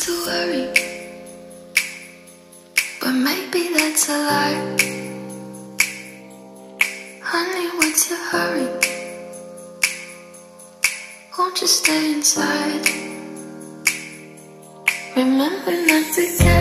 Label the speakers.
Speaker 1: to worry, but maybe that's a lie. Honey, what's your hurry? Won't you stay inside? Remember not to